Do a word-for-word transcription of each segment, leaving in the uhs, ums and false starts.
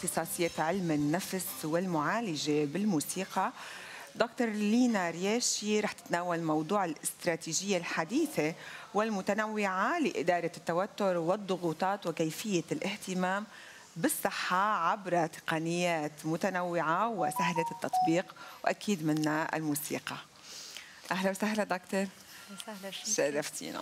اختصاصية علم النفس والمعالجة بالموسيقى. دكتور لينا رياشي رح تتناول موضوع الاستراتيجية الحديثة والمتنوعة لإدارة التوتر والضغوطات وكيفية الاهتمام بالصحة عبر تقنيات متنوعة وسهلة التطبيق، وأكيد منها الموسيقى. أهلا وسهلا دكتور. وسهلا فيك. شرفتينا.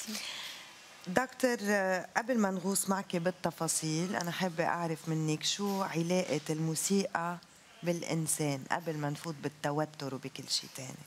دكتور، قبل ما نغوص معك بالتفاصيل أنا حابة أعرف منك شو علاقة الموسيقى بالإنسان قبل ما نفوت بالتوتر وبكل شيء تاني.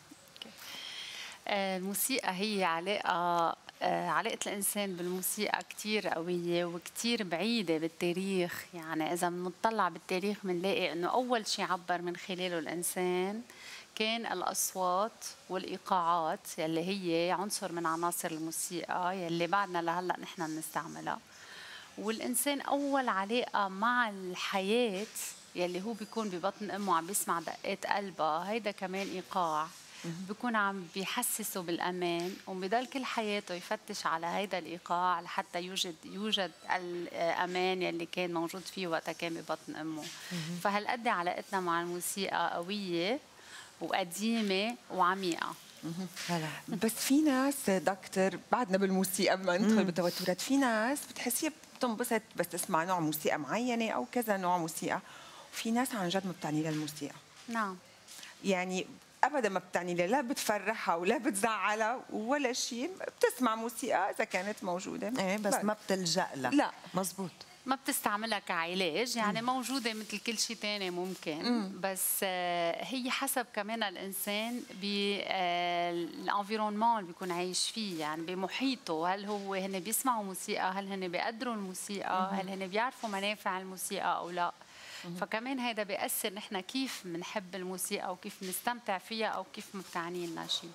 الموسيقى هي علاقة علاقة الإنسان بالموسيقى كتير قوية وكتير بعيدة بالتاريخ. يعني إذا بنطلع بالتاريخ بنلاقي إنه أول شيء عبر من خلاله الإنسان كان الأصوات والإيقاعات يلي هي عنصر من عناصر الموسيقى يلي بعدنا لهلأ نحن بنستعملها. والإنسان أول علاقة مع الحياة يلي هو بيكون ببطن أمه عم بيسمع دقات قلبها، هيدا كمان إيقاع بيكون عم بيحسسه بالأمان، وبضل كل حياته يفتش على هيدا الإيقاع لحتى يوجد يوجد الأمان يلي كان موجود فيه وقتها كان ببطن أمه. فهالقد علاقتنا مع الموسيقى قوية وقديمة وعميقة. هلا بس في ناس دكتور بعدنا بالموسيقى قبل ما ندخل بالتوترات، في ناس بتحسيها بتنبسط بس تسمع نوع موسيقى معينة أو كذا نوع موسيقى، وفي ناس عن جد ما بتعني لها الموسيقى. نعم. يعني ابدا ما بتعني لها، لا بتفرحها ولا بتزعلها ولا شيء، بتسمع موسيقى اذا كانت موجوده. ايه بس ما بتلجأ لها. لا مزبوط. ما بتستعملها كعلاج، يعني مم. موجودة مثل كل شيء تاني ممكن. مم. بس هي حسب كمان الإنسان بالانفيرونمون اللي بيكون عايش فيه، يعني بمحيطه. هل هو هن بيسمعوا موسيقى؟ هل هن بيقدروا الموسيقى؟ مم. هل هن بيعرفوا منافع الموسيقى أو لا؟ مم. فكمان هذا بيأثر نحن كيف بنحب الموسيقى وكيف بنستمتع فيها أو كيف ما بتعني لنا شيء.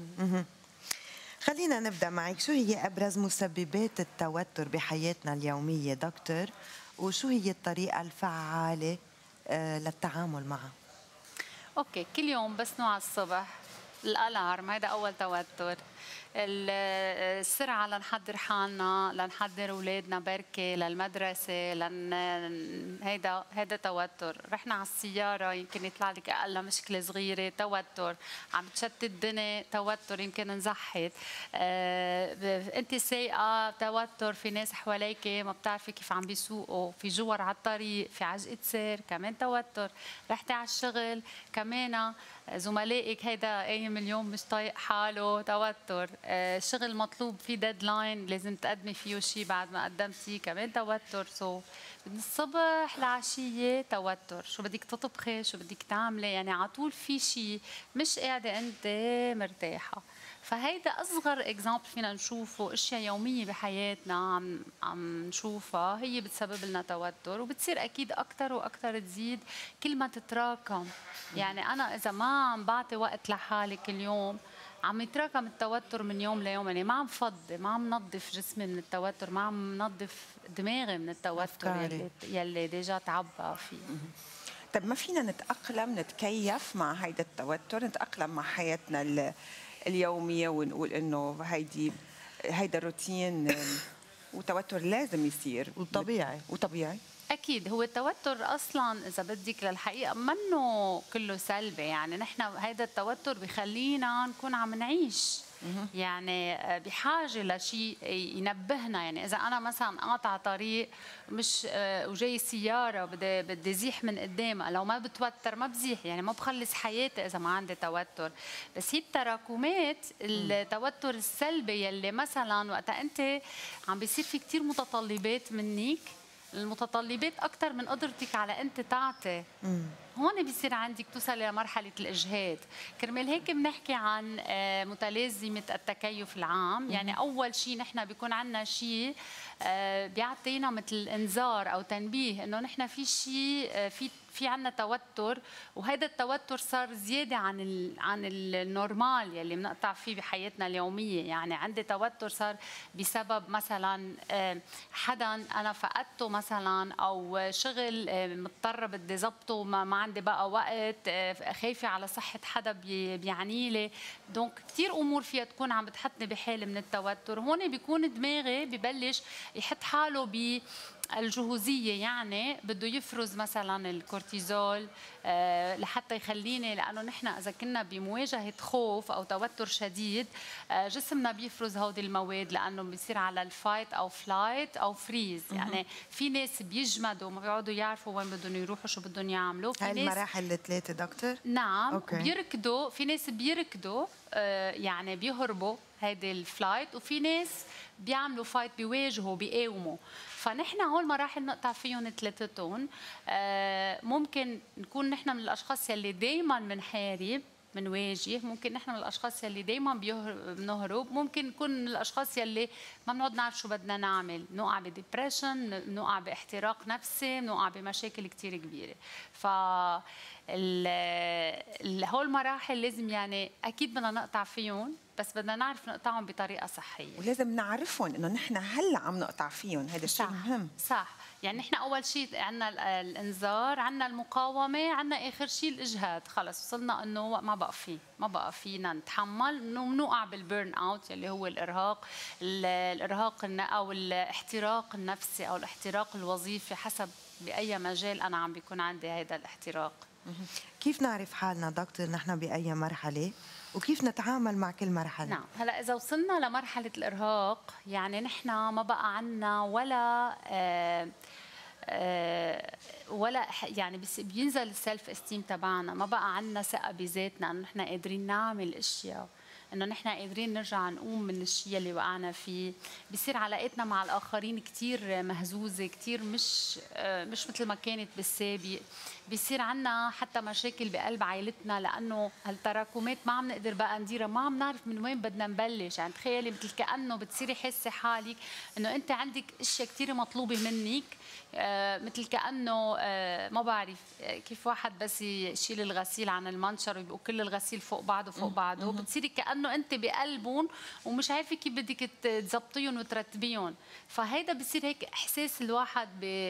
خلينا نبدأ معك، شو هي أبرز مسببات التوتر بحياتنا اليومية دكتور، وشو هي الطريقة الفعالة للتعامل معها؟ أوكي، كل يوم بس نوع الصبح الألارم، هذا أول توتر. السرعة لنحضر حالنا، لنحضر أولادنا بركة للمدرسة، لن هيدا هيدا توتر. رحنا على السيارة يمكن يطلع لك أقل مشكلة صغيرة، توتر. عم تشتت الدنيا، توتر، يمكن نزحت. آه، أنت سايقة، توتر. في ناس حواليك ما بتعرفي كيف عم بيسوقوا، في جوار على الطريق، في عجقة سير، كمان توتر. رحتي على الشغل، كمان زملائك هيدا قايم اليوم مش طايق حاله، توتر. آه، شغل مطلوب فيه ديدلاين لازم تقدمي فيه شيء بعد ما قدمتيه، كمان توتر. سو من الصبح لعشية توتر. شو بدك تطبخي، شو بدك تعملي، يعني على طول في شيء، مش قاعدة أنت مرتاحة. فهيدا أصغر إكزامبل فينا نشوفه، أشياء يومية بحياتنا عم عم نشوفها هي بتسبب لنا توتر، وبتصير أكيد أكثر وأكثر تزيد كل ما تتراكم. يعني أنا إذا ما عم بعطي وقت لحالي كل يوم عم يتراكم التوتر من يوم ليوم، يعني ما عم فضي، ما عم نظف جسمي من التوتر، ما عم نظف دماغي من التوتر يلي, يلي ديجا تعبى فيه. طب ما فينا نتأقلم، نتكيف مع هيدا التوتر، نتأقلم مع حياتنا اليومية ونقول إنه هيدي هيدا الروتين وتوتر لازم يصير وطبيعي وطبيعي؟ أكيد. هو التوتر أصلاً إذا بدك للحقيقة منه كله سلبي، يعني نحن هيدا التوتر بخلينا نكون عم نعيش، يعني بحاجة لشيء ينبهنا. يعني إذا أنا مثلاً قاطعة طريق مش وجاي سيارة بدي بدي زيح من قدامها، لو ما بتوتر ما بزيح، يعني ما بخلص حياتي إذا ما عندي توتر. بس هي التراكمات، التوتر السلبي يلي مثلاً وقتها أنت عم بيصير في كتير متطلبات منك، المتطلبات أكثر من قدرتك على أنت تعطي، هون بيصير عندك توصل لمرحلة الإجهاد. كرمال هيك بنحكي عن متلازمة التكيف العام. يعني أول شيء نحن بيكون عندنا شيء بيعطينا مثل إنذار أو تنبيه إنه نحن في شيء في في عنا توتر، وهذا التوتر صار زيادة عن ال عن النورمال يلي بنقطع فيه بحياتنا اليومية. يعني عندي توتر صار بسبب مثلا حدا أنا فقدته مثلا، أو شغل مضطرة بدي ضبطه ما عندي بقى وقت، خايفة على صحة حدا بيعني لي. دونك كثير أمور فيها تكون عم بتحطني بحالة من التوتر. هون بيكون دماغي ببلش يحط حاله ب الجهوزيه، يعني بده يفرز مثلا الكورتيزول آه، لحتى يخليني، لانه نحن اذا كنا بمواجهه خوف او توتر شديد آه، جسمنا بيفرز هودي المواد، لانه بيصير على الفايت او فلايت او فريز. يعني في ناس بيجمدوا ما بيقعدوا يعرفوا وين بدهم يروحوا شو بدهم يعملوا. في هاي ناس المراحل الثلاثه دكتور؟ نعم أوكي. بيركضوا، في ناس بيركضوا آه، يعني بيهربوا هيدي الفلايت، وفي ناس بيعملوا فايت بيواجهوا بيقاوموا. فنحن هول مراحل نقطع فيهم ثلاثتهم. آه، ممكن نكون نحن من الاشخاص يلي دائما بنحارب بنواجه، ممكن نحن من الاشخاص يلي دائما بنهرب، ممكن نكون من الاشخاص يلي ما بنقعد نعرف شو بدنا نعمل، نوقع بديبرشن، نوقع باحتراق نفسي، نوقع بمشاكل كثير كبيره. ف هول المراحل لازم يعني اكيد بدنا نقطع فيهم، بس بدنا نعرف نقطعهم بطريقه صحيه، ولازم نعرفهم انه نحن هلا عم نقطع فيهم. هذا الشيء مهم. صح. يعني نحن اول شيء عندنا الانذار، عندنا المقاومه، عندنا اخر شيء الاجهاد. خلص وصلنا انه ما بقى في ما بقى فينا نتحمل، انه بنوقع بالبيرن اوت اللي هو الارهاق الارهاق او الاحتراق النفسي او الاحتراق الوظيفي، حسب باي مجال انا عم بيكون عندي هذا الاحتراق. كيف نعرف حالنا دكتور نحن بأي مرحلة وكيف نتعامل مع كل مرحلة؟ نعم، هلا إذا وصلنا لمرحلة الإرهاق يعني نحن ما بقى عنا ولا آه آه ولا يعني بينزل السلف استيم تبعنا، ما بقى عنا ثقة بذاتنا انه نحن قادرين نعمل اشياء، انه نحن قادرين نرجع نقوم من الشيء اللي وقعنا فيه. بصير علاقتنا مع الاخرين كثير مهزوزه، كثير مش مش مثل ما كانت بالسابق. بصير عنا حتى مشاكل بقلب عائلتنا، لانه هالتراكمات ما عم نقدر بقى نديرها، ما عم نعرف من وين بدنا نبلش. يعني تخيلي مثل كانه بتصيري حاسه حالك انه انت عندك اشياء كثير مطلوبه منك، آه مثل كانه آه ما بعرف كيف واحد بس يشيل الغسيل عن المنشر ويبقوا كل الغسيل فوق بعضه فوق بعضه، بتصيري كانه انت بقلبهم ومش عارفه كيف بدك تظبطيهم وترتبيهم. فهيدا بصير هيك احساس الواحد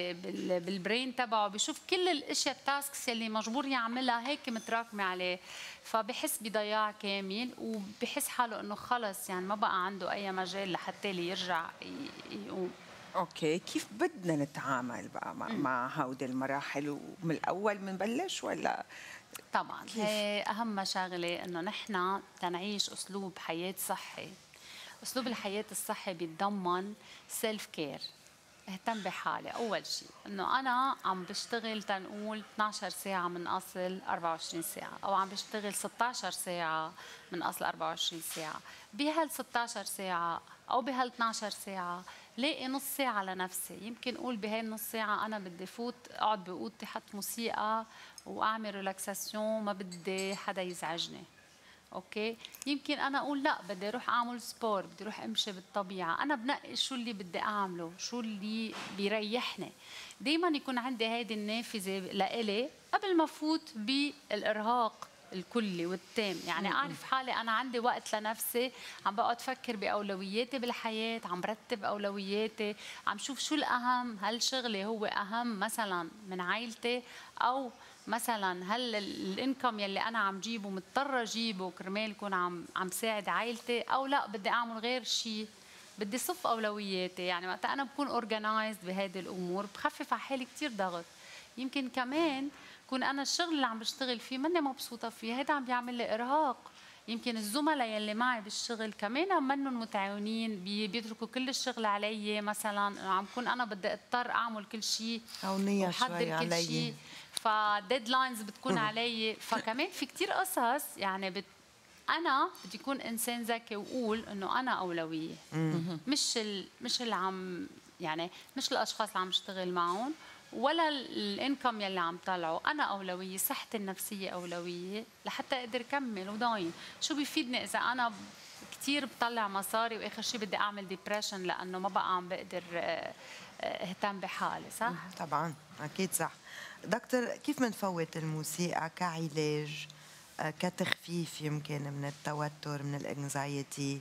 بالبرين تبعه، بشوف كل الاشياء التاسكس اللي مجبور يعملها هيك متراكمه عليه، فبحس بضياع كامل وبحس حاله انه خلص يعني ما بقى عنده اي مجال لحتى يرجع يقوم. اوكي، كيف بدنا نتعامل بقى مع, مع هودي المراحل؟ ومن الاول بنبلش ولا؟ طبعا هي اهم شغله انه نحن تنعيش اسلوب حياه صحي. اسلوب الحياه الصحي بيتضمن سيلف كير، اهتم بحالي. اول شيء انه انا عم بشتغل تنقول اثنعش ساعه من اصل أربعة وعشرين ساعه، او عم بشتغل ستة عشر ساعه من اصل أربعة وعشرين ساعه. بهال ستة عشر ساعه او بهال اثنعش ساعه لاقي نص ساعه لنفسي. يمكن اقول بهاي النص ساعه انا بدي فوت اقعد باوضتي حط موسيقى واعمل ريلاكساسيون، ما بدي حدا يزعجني. اوكي، يمكن انا اقول لا بدي اروح اعمل سبور، بدي اروح امشي بالطبيعه. انا بنقي شو اللي بدي اعمله، شو اللي بيريحني. دائما يكون عندي هيدي النافذه لإلي قبل ما فوت بالارهاق الكلي والتام. يعني اعرف حالي انا عندي وقت لنفسي، عم بقعد افكر باولوياتي بالحياه، عم برتب اولوياتي، عم شوف شو الاهم. هل شغلي هو اهم مثلا من عائلتي، او مثلا هل الانكم يلي انا عم جيبه مضطره اجيبه كرمال يكون عم عم ساعد عائلتي، او لا بدي اعمل غير شيء، بدي صف اولوياتي. يعني وقت انا بكون اورجنايزد بهذه الامور بخفف على حالي كثير ضغط. يمكن كمان كون انا الشغل اللي عم بشتغل فيه ماني مبسوطه فيه، هذا عم بيعمل لي ارهاق. يمكن الزملاء يلي معي بالشغل كمان منهم متعاونين، بيتركوا كل الشغل علي، مثلا عم كون انا بدي اضطر اعمل كل شيء او نيه شوي علي، فديدلاينز بتكون علي. فكمان في كثير قصص يعني بت... انا بدي اكون انسان ذكي واقول انه انا اولويه، مش ال... مش اللي عم يعني مش الاشخاص اللي عم اشتغل معهم ولا الانكم يلي عم طلعه. انا اولويه، صحتي النفسيه اولويه لحتى اقدر كمل وضاين. شو بيفيدني اذا انا كثير بطلع مصاري واخر شيء بدي اعمل ديبرشن لانه ما بقى عم بقدر اهتم بحالي؟ صح طبعا اكيد صح. دكتور، كيف منفوت الموسيقى كعلاج، كتخفيف يمكن من التوتر من الانكزايتي؟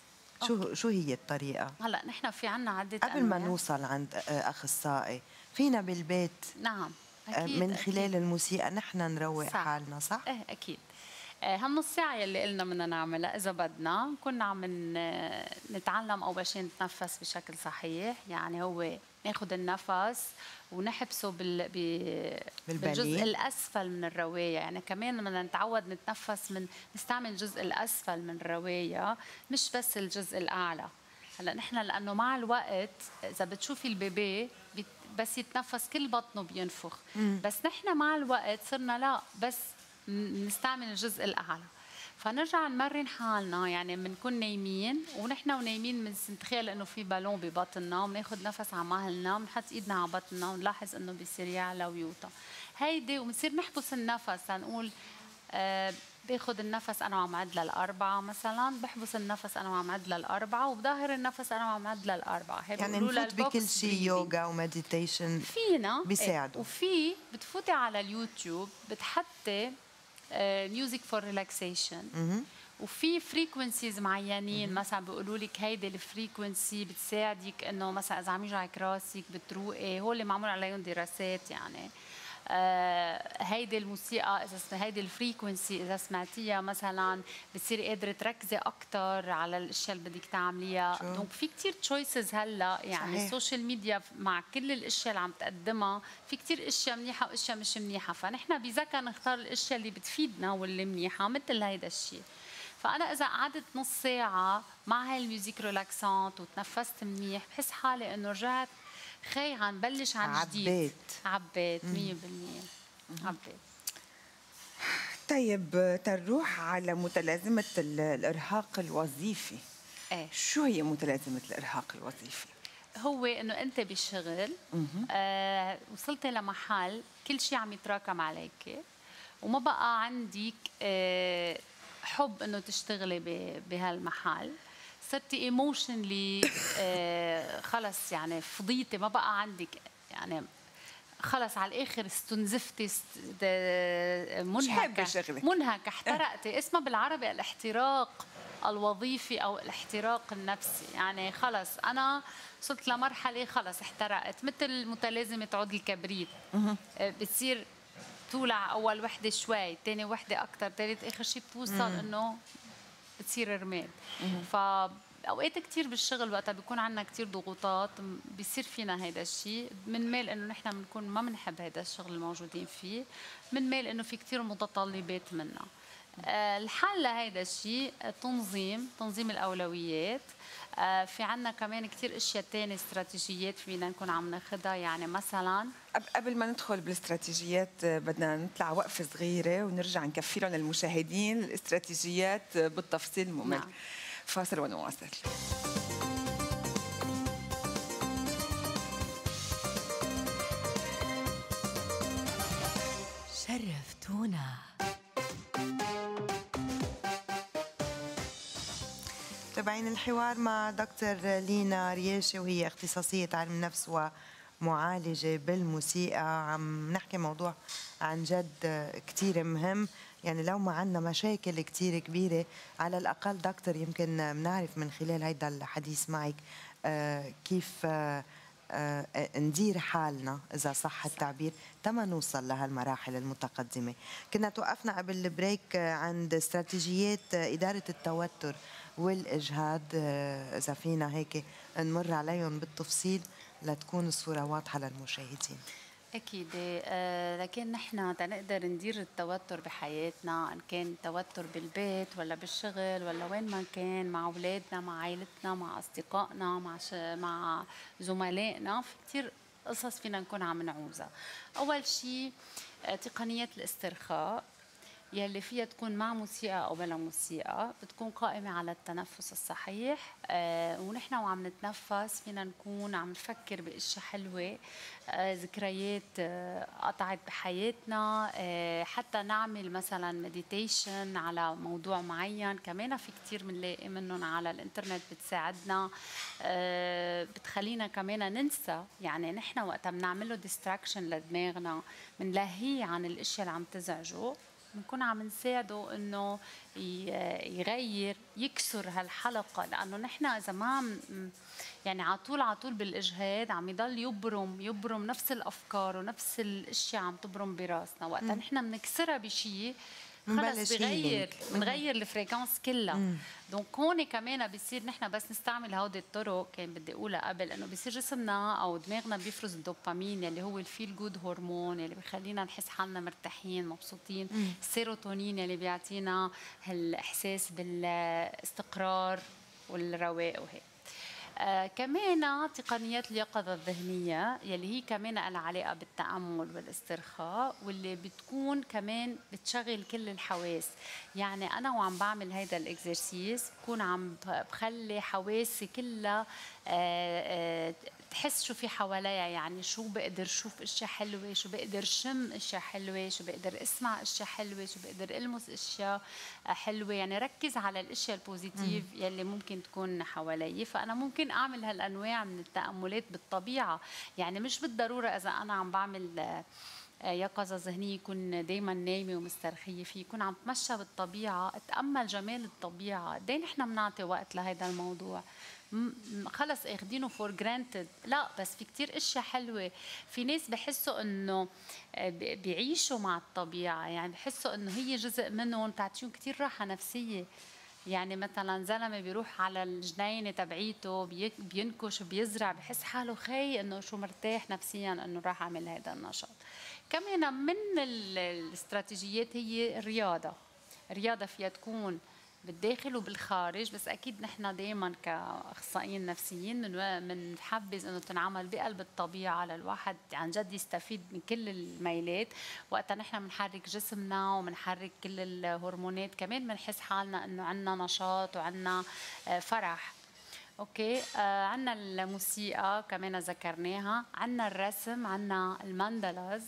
شو شو هي الطريقه؟ هلا نحن في عنا عده قبل ما نوصل عند اخصائي فينا بالبيت نعم أكيد من خلال أكيد. الموسيقى نحن نروق صح. حالنا، صح؟ ايه اكيد. هالنص ساعة يلي قلنا بدنا نعملها إذا بدنا كنا عم نتعلم أول شيء نتنفس بشكل صحيح، يعني هو ناخذ النفس ونحبسه بال... بالجزء الأسفل من الرواية، يعني كمان بدنا نتعود نتنفس من نستعمل الجزء الأسفل من الرواية مش بس الجزء الأعلى. هلا نحن لأنه مع الوقت إذا بتشوفي البيبي بس يتنفس كل بطنه بينفخ، مم. بس نحن مع الوقت صرنا لا بس نستعمل الجزء الأعلى، فنرجع نمرن حالنا، يعني بنكون نايمين ونحن ونايمين بنتخيل انه في بالون ببطننا وبناخذ نفس على مهلنا بنحط ايدنا على بطننا ونلاحظ انه بيصير يعلى ويوطى هيدي، وبنصير نحبس النفس لنقول آه باخذ النفس انا وعم عد للاربعه مثلا، بحبس النفس انا وعم عد للاربعه وبظاهر النفس انا وعم عد للاربعه. يعني نفوت بكل شيء يوغا ومديتيشن فينا بيساعدوا. وفي بتفوتي على اليوتيوب بتحطي ميوزك فور ريلاكسيشن وفي فريكونسيز معينين مثلا بيقولوا لك هيدي الفريكونسي بتساعدك انه مثلا اذا عم يوجعك راسك بتروقي، هو اللي معمول عليهم دراسات يعني. آه هيدي الموسيقى اذا هيدي الفريكونسي اذا سمعتيها مثلا بتصيري قادره تركزي اكثر على الاشياء اللي بدك تعمليها. دونك في كثير تشويسز هلا، يعني صحيح. السوشيال ميديا مع كل الاشياء اللي عم تقدمها في كثير اشياء منيحه واشياء مش منيحه، فنحن بذكاء نختار الاشياء اللي بتفيدنا واللي منيحه مثل هيدا الشيء. فانا اذا قعدت نص ساعه مع هاي الميوزك ريلاكسانت وتنفست منيح بحس حالي انه رجعت خي عم بلش عن جديد. عبيت عبيت مية بالمية عبيت. طيب تنروح على متلازمة الإرهاق الوظيفي. ايه شو هي متلازمة الإرهاق الوظيفي؟ هو انه انت بالشغل آه وصلتي لمحل كل شيء عم يتراكم عليك وما بقى عندك آه حب انه تشتغلي بهالمحل، صرتي ايموشنلي آه خلص يعني فضيتي، ما بقى عندك يعني خلص على الاخر استنزفتي منهكه منهكه احترقتي. اسمها بالعربي الاحتراق الوظيفي او الاحتراق النفسي، يعني خلص انا وصلت لمرحله خلص احترقت، مثل متلازمه عود الكبريت بتصير تولع اول وحده شوي، ثاني وحده اكثر، ثالث اخر شيء بتوصل انه بتصير رماد. فاوقات كثير بالشغل وقتها بيكون عندنا كثير ضغوطات بيصير فينا هيدا الشيء، من ميل انه نحن بنكون ما بنحب هيدا الشغل الموجودين فيه، من ميل انه في كثير متطلبات منا. الحل لهيدا الشيء تنظيم تنظيم الاولويات. في عنا كمان كثير اشياء ثانيه استراتيجيات فينا نكون عم ناخذها، يعني مثلا قبل ما ندخل بالاستراتيجيات بدنا نطلع وقفه صغيره ونرجع نكفي لهم للمشاهدين الاستراتيجيات بالتفصيل ممل. نعم. فاصل ونواصل. شرفتونا. تابعين الحوار مع دكتور لينا رياشي وهي اختصاصية علم نفس ومعالجة بالموسيقى. عم نحكي موضوع عن جد كتير مهم، يعني لو ما عندنا مشاكل كتير كبيرة على الأقل دكتور يمكن بنعرف من خلال هيدا الحديث معك آه كيف آه آه ندير حالنا إذا صح التعبير تما نوصل لهالمراحل المتقدمة. كنا توقفنا قبل البريك عند استراتيجيات إدارة التوتر والإجهاد، إذا فينا هيك نمر عليهم بالتفصيل لتكون الصورة واضحة للمشاهدين. أكيد. آه لكن نحن تنقدر ندير التوتر بحياتنا، إن كان توتر بالبيت ولا بالشغل ولا وين ما كان، مع أولادنا مع عائلتنا مع أصدقائنا مع ش... مع زملائنا، في كتير قصص فينا نكون عم نعوزها. أول شيء آه تقنيات الاسترخاء يلي فيها تكون مع موسيقى أو بلا موسيقى، بتكون قائمة على التنفس الصحيح. آه ونحن وعم نتنفس فينا نكون عم نفكر بأشياء حلوة، آه ذكريات آه قطعت بحياتنا، آه حتى نعمل مثلا مديتيشن على موضوع معين، كمان في كتير بنلاقي منهم على الانترنت بتساعدنا، آه بتخلينا كمان ننسى، يعني نحن وقتها بنعمله ديستراكشن لدماغنا بنلهيه عن الاشياء اللي عم تزعجه، بنكون عم نساعده انه يغير يكسر هالحلقه، لانه نحن اذا ما عم يعني على طول على طول بالاجهاد عم يضل يبرم يبرم نفس الافكار ونفس الاشياء عم تبرم براسنا، وقتها نحن بنكسرها بشيء خلص بغير بنغير الفريكانس كلها. دونك هون كمان بيصير نحن بس نستعمل هودي الطرق، كان بدي اقولها قبل، انه بيصير جسمنا او دماغنا بيفرز الدوبامين يلي هو الفيل جود هرمون يلي بخلينا نحس حالنا مرتاحين مبسوطين، السيروتونين يلي بيعطينا هالاحساس بالاستقرار والرواق وهيك. آه كمان تقنيات اليقظة الذهنية يلي هي كمان لها علاقة بالتأمل والاسترخاء، واللي بتكون كمان بتشغل كل الحواس. يعني أنا وعم بعمل هيدا الإكزرسيس بكون عم بخلي حواسي كلها آه آه تحس شو في حواليها، يعني شو بقدر شوف اشياء حلوه، شو بقدر شم اشياء حلوه، شو بقدر اسمع اشياء حلوه، شو بقدر المس اشياء حلوه، يعني ركز على الاشياء البوزيتيف يلي ممكن تكون حوالي. فانا ممكن اعمل هالانواع من التاملات بالطبيعه، يعني مش بالضروره اذا انا عم بعمل يقظة ذهنية يكون دايما نايمة ومسترخية، في يكون عم تمشى بالطبيعة، اتأمل جمال الطبيعة. قد ايه نحن بنعطي وقت لهذا الموضوع؟ خلص اخدينه فور جرانتد، لا بس في كتير اشياء حلوه. في ناس بحسوا انه بيعيشوا مع الطبيعه، يعني بحسوا انه هي جزء منهم، بتعطيهم كتير راحه نفسيه. يعني مثلا زلمه بيروح على الجنينه تبعيته بينكش بيزرع، بحس حاله خي انه شو مرتاح نفسيا انه راح اعمل هذا النشاط. كمان من الاستراتيجيات هي الرياضه. الرياضه فيها تكون بالداخل وبالخارج، بس اكيد نحن دائما كاخصائيين نفسيين بنحبذ انه تنعمل بقلب الطبيعه للواحد عن جد يستفيد من كل الميلات. وقتها نحن بنحرك جسمنا وبنحرك كل الهرمونات، كمان بنحس حالنا انه عندنا نشاط وعندنا فرح. اوكي، آه عندنا الموسيقى كمان ذكرناها، عندنا الرسم، عندنا الماندلاز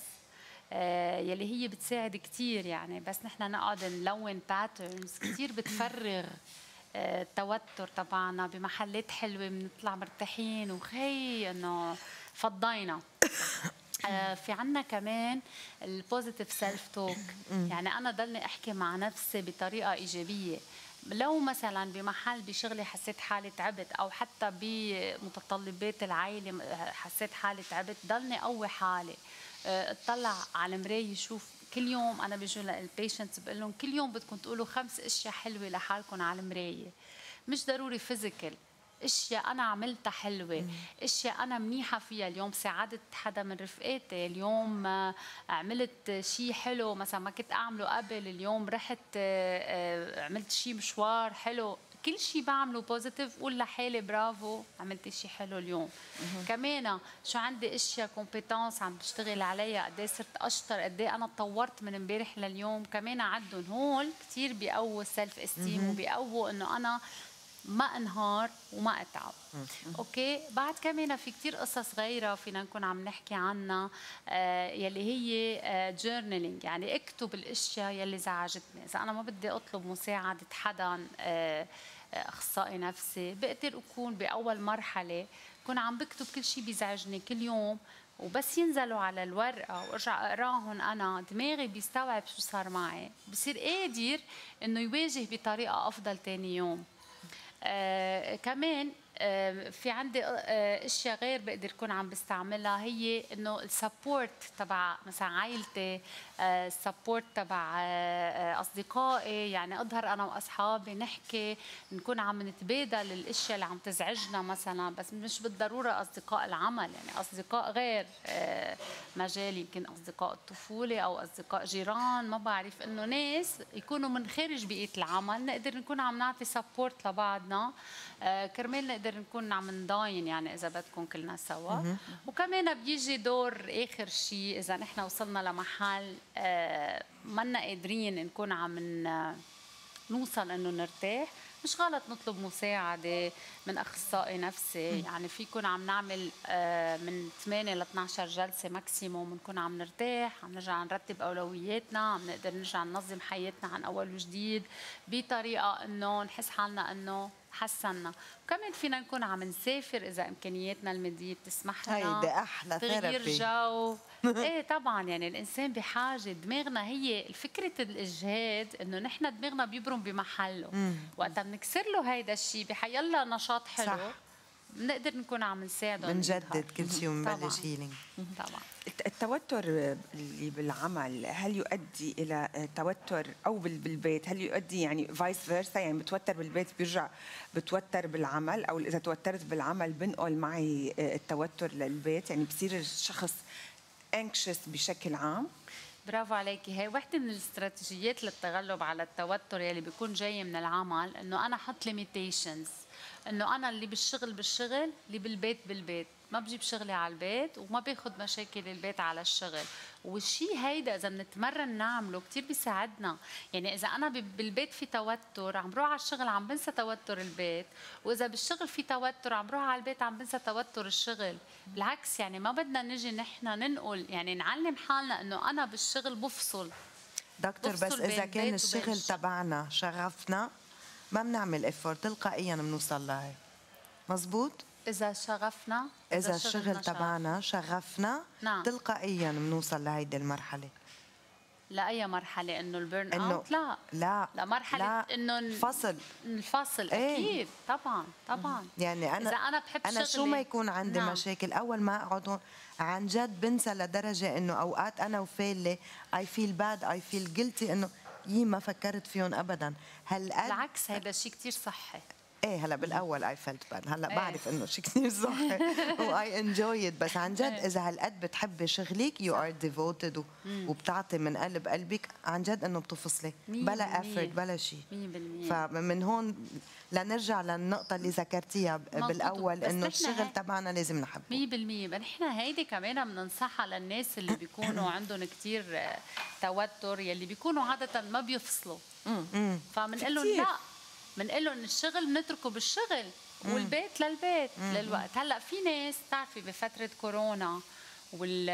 آه يلي هي بتساعد كتير، يعني بس نحن نقعد نلون باترنز كتير بتفرغ آه التوتر تبعنا بمحلات حلوه، بنطلع مرتاحين وخي انه فضينا. آه في عنا كمان البوزيتيف سيلف توك، يعني انا ضلني احكي مع نفسي بطريقه ايجابيه. لو مثلا بمحل بشغلي حسيت حالي تعبت، او حتى بمتطلبات العائله حسيت حالي تعبت، ضلني قوي حالي، اطلع على المرايه، شوف كل يوم. انا بيجوا للبيشنتس بقول لهم كل يوم بدكم تقولوا خمس اشياء حلوه لحالكم على المرايه، مش ضروري فيزيكال، اشياء انا عملتها حلوه، اشياء انا منيحه فيها. اليوم ساعدت حدا من رفقاتي، اليوم عملت شيء حلو مثلا ما كنت اعمله قبل، اليوم رحت عملت شيء مشوار حلو. كل شيء بعمله بوزيتيف قول لحالي برافو عملت شيء حلو اليوم. كمان شو عندي اشياء كومبيتنس عم بشتغل عليها، قد ايه صرت اشطر، قد ايه انا تطورت من امبارح لليوم، كمان عدهم. هول كثير بيقووا السلف استيم وبيقووا انه انا ما انهار وما اتعب. اوكي، بعد كمان في كتير قصص غيرها فينا نكون عم نحكي عنها، آه يلي هي آه جورنالينج، يعني اكتب الاشياء يلي زعجتني. اذا انا ما بدي اطلب مساعده حدا آه اخصائي نفسي، بقدر اكون باول مرحله كون عم بكتب كل شيء بيزعجني كل يوم، وبس ينزلوا على الورقه وارجع اقراهم انا دماغي بيستوعب شو صار معي، بصير قادر انه يواجه بطريقه افضل ثاني يوم. آه كمان آه في عندي آه اشياء غير بقدر اكون عم بستعملها، هي انه السبورت تبع مثلا عائلتي، السبورت آه تبع آه اصدقائي، يعني اظهر انا واصحابي نحكي، نكون عم نتبادل الاشياء اللي عم تزعجنا مثلا، بس مش بالضروره اصدقاء العمل، يعني اصدقاء غير آه مجال، يمكن اصدقاء الطفوله او اصدقاء جيران، ما بعرف، انه ناس يكونوا من خارج بيئه العمل نقدر نكون عم نعطي سبورت لبعض آه كرمال نقدر نكون عم نضاين، يعني اذا بدكم كلنا سوا. وكمان بيجي دور اخر شيء، اذا نحن وصلنا لمحل آه منا قادرين نكون عم نوصل انه نرتاح، مش غلط نطلب مساعده من اخصائي نفسي. يعني فيكون عم نعمل آه من ثمانية ل اثنعش جلسه ماكسيموم، بنكون عم نرتاح، عم نرجع نرتب اولوياتنا، عم نقدر نرجع ننظم حياتنا عن اول وجديد بطريقه انه نحس حالنا انه حسنا. وكمان فينا نكون عم نسافر اذا امكانياتنا الماديه بتسمح لنا، هيدي احلى تغيير جو. ايه طبعا، يعني الانسان بحاجه، دماغنا هي فكره الاجهاد، انه نحن دماغنا بيبرم بمحله، وقتها بنكسر له هيدا الشيء بحيلا نشاط حلو، صح. بنقدر نكون عم نساعدهم. بنجدد كل شيء ونبلش هيلينج. طبعا. التوتر اللي بالعمل هل يؤدي الى توتر او بالبيت؟ هل يؤدي يعني فايس فيرسا، يعني بتوتر بالبيت بيرجع بتوتر بالعمل، او اذا توترت بالعمل بنقل معي التوتر للبيت، يعني بصير الشخص anxious بشكل عام؟ برافو عليكي. هي وحده من الاستراتيجيات للتغلب على التوتر يلي بيكون جاي من العمل، انه انا احط ليميتيشنز، انه انا اللي بالشغل بالشغل، اللي بالبيت بالبيت، ما بجيب شغلي على البيت وما باخذ مشاكل البيت على الشغل. والشيء هيدا اذا بنتمرن نعمله كثير بيساعدنا. يعني اذا انا بالبيت في توتر عم بروح على الشغل عم بنسى توتر البيت، واذا بالشغل في توتر عم بروح على البيت عم بنسى توتر الشغل. بالعكس يعني ما بدنا نجي نحن ننقل، يعني نعلم حالنا انه انا بالشغل بفصل. دكتور بس اذا كان الشغل تبعنا شغفنا ما بنعمل افورت، تلقائيا بنوصل لهي. مزبوط؟ إذا شغفنا، إذا الشغل تبعنا شغفنا، نعم. تلقائيا بنوصل لهيدي المرحلة. لأي مرحلة؟ إنه البيرن أوت؟ لا لا لمرحلة لا. إنه الفصل الفصل ايه؟ أكيد طبعا طبعا. يعني أنا إذا أنا بحب أنا شغلي، شو ما يكون عندي نعم. مشاكل أول ما أقعد هون عن جد بنسى لدرجة إنه أوقات أنا وفالة I feel bad I feel guilty إنه يي ما فكرت فيهم أبدا. هالقد بالعكس هذا شيء كتير صحي. ايه هلا بالاول اي فيلت باد، هلا ايه. بعرف انه شيء كثير صحي واي انجوي ات، بس عن جد ايه. اذا هالقد بتحبي شغلك يو ار ديفوتد وبتعطي من قلب قلبك، عن جد انه بتفصلي بلا افورت بلا شيء. فمن هون لنرجع للنقطه اللي ذكرتيها بالاول انه الشغل تبعنا لازم نحبه مية بالمية. نحن هيدي كمان بننصحها للناس اللي بيكونوا عندهم كثير توتر، يلي بيكونوا عاده ما بيفصلوا، فبنقول لهم لا، بنقول لهم الشغل بنتركه بالشغل والبيت للبيت مم. للوقت. هلا في ناس بتعرفي بفتره كورونا وال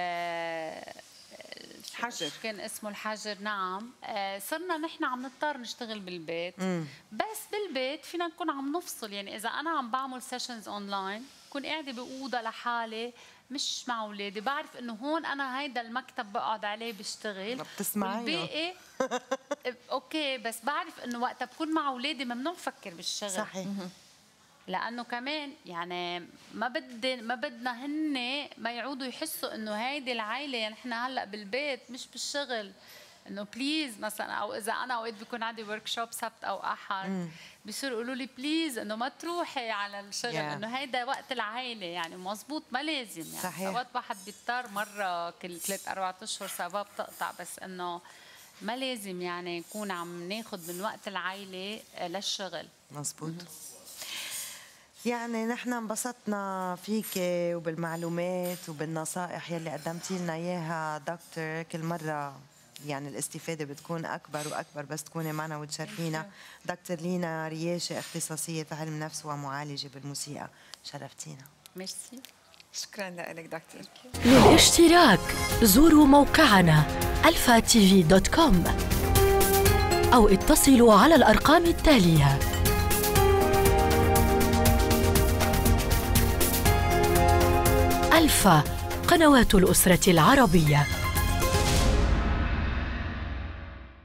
حجر كان اسمه الحجر، نعم، صرنا نحن عم نضطر نشتغل بالبيت. مم. بس بالبيت فينا نكون عم نفصل. يعني اذا انا عم بعمل سيشنز اونلاين كون قاعده باوضه لحالي مش مع اولادي، بعرف انه هون انا هيدا المكتب بقعد عليه بشتغل والباقي اوكي، بس بعرف انه وقتها بكون مع اولادي ممنوع افكر بالشغل. صحيح. لانه كمان يعني ما بدي ما بدنا هن ما يعودوا يحسوا انه هيدي العائله يعني نحن هلا بالبيت مش بالشغل، انه بليز مثلا، او اذا انا اوقات بيكون عندي ورك شوب سبت او احد بيصيروا يقولوا لي بليز انه ما تروحي على الشغل، yeah. انه هيدا وقت العائله. يعني مزبوط ما لازم، يعني صحيح. اوقات واحد بيضطر مره كل ثلاث اربع اشهر سوا بتقطع، بس انه ما لازم يعني نكون عم ناخذ من وقت العائله للشغل. مزبوط. يعني نحن انبسطنا فيك وبالمعلومات وبالنصائح يلي قدمتي لنا اياها دكتور. كل مره يعني الاستفاده بتكون اكبر واكبر بس تكوني معنا وتشرفينا. دكتور لينا رياشة، اختصاصيه في علم نفس ومعالجه بالموسيقى، شرفتينا. ميرسي. شكرا لك دكتور. للاشتراك زوروا موقعنا الفا تي في دوت كوم او اتصلوا على الارقام التاليه: ألفا، قنوات الأسرة العربية.